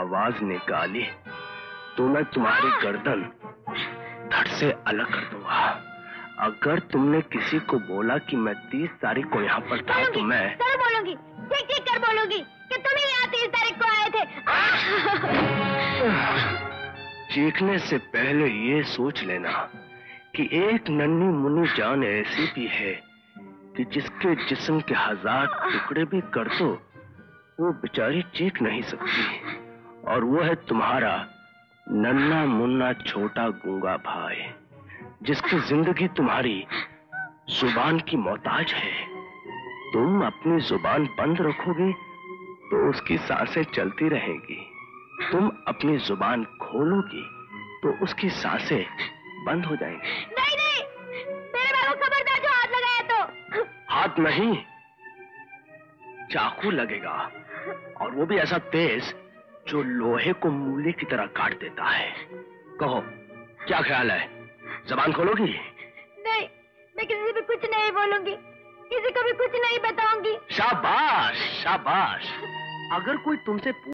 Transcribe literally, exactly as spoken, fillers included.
आवाज निकाली तो मैं तुम्हारी गर्दन धड़ से अलग कर दूंगा। अगर तुमने किसी को बोला कि मैं तीस तारीख को यहाँ पर था तो मैं जरूर बोलूंगी, ठीक ठीक कर बोलूंगी कि तुम ही यहाँ तीस तारीख को आए थे। चीखने से पहले ये सोच लेना कि एक नन्ही मुन्नी जान ऐसी भी है कि जिसके जिस्म के हजार टुकड़े भी कर दो वो बेचारी चीख नहीं सकती, और वो है तुम्हारा नन्हा मुन्ना छोटा गूंगा भाई, जिसकी जिंदगी तुम्हारी जुबान की मोहताज है। तुम अपनी जुबान बंद रखोगी तो उसकी सांसें चलती रहेंगी, तुम अपनी जुबान खोलोगी तो उसकी सांसें बंद हो जाएंगी। नहीं नहीं, मेरे भाई को खबरदार जो हाथ लगाया तो। हाथ नहीं, चाकू लगेगा, और वो भी ऐसा तेज जो लोहे को मूली की तरह काट देता है। कहो क्या ख्याल है, जबान खोलोगी? नहीं, मैं किसी से भी कुछ नहीं बोलूंगी, किसी को भी कुछ नहीं बताऊंगी। शाबाश शाबाश। अगर कोई तुमसे